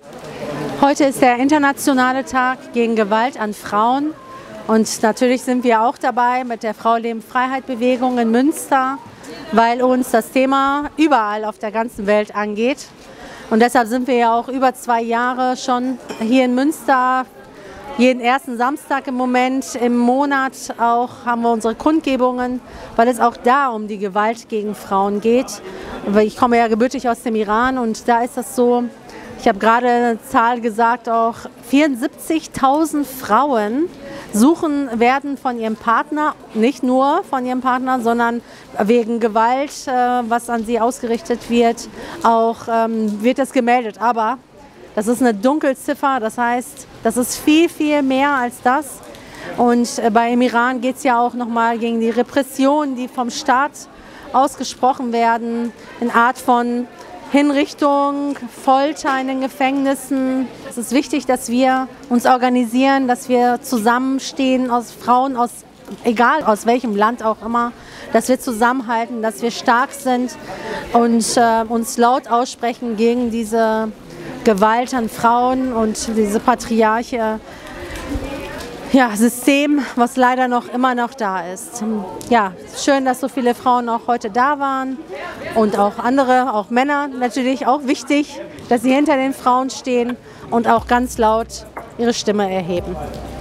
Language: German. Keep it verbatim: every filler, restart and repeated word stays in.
Heute ist der internationale Tag gegen Gewalt an Frauen und natürlich sind wir auch dabei mit der Frau Leben Freiheit Bewegung in Münster, weil uns das Thema überall auf der ganzen Welt angeht. Und deshalb sind wir ja auch über zwei Jahre schon hier in Münster. Jeden ersten Samstag im Moment im Monat auch haben wir unsere Kundgebungen, weil es auch da um die Gewalt gegen Frauen geht. Ich komme ja gebürtig aus dem Iran und da ist das so, ich habe gerade eine Zahl gesagt, auch vierundsiebzigtausend Frauen suchen, werden von ihrem Partner, nicht nur von ihrem Partner, sondern wegen Gewalt, äh, was an sie ausgerichtet wird, auch ähm, wird es gemeldet. Aber das ist eine Dunkelziffer, das heißt, das ist viel, viel mehr als das. Und äh, bei im Iran geht es ja auch nochmal gegen die Repressionen, die vom Staat ausgesprochen werden, in Art von Hinrichtung, Folter in den Gefängnissen. Es ist wichtig, dass wir uns organisieren, dass wir zusammenstehen aus Frauen, aus, egal aus welchem Land auch immer, dass wir zusammenhalten, dass wir stark sind und äh, uns laut aussprechen gegen diese Gewalt an Frauen und diese patriarche ja, System, was leider noch immer noch da ist. Ja, schön, dass so viele Frauen auch heute da waren und auch andere, auch Männer natürlich auch wichtig, dass sie hinter den Frauen stehen und auch ganz laut ihre Stimme erheben.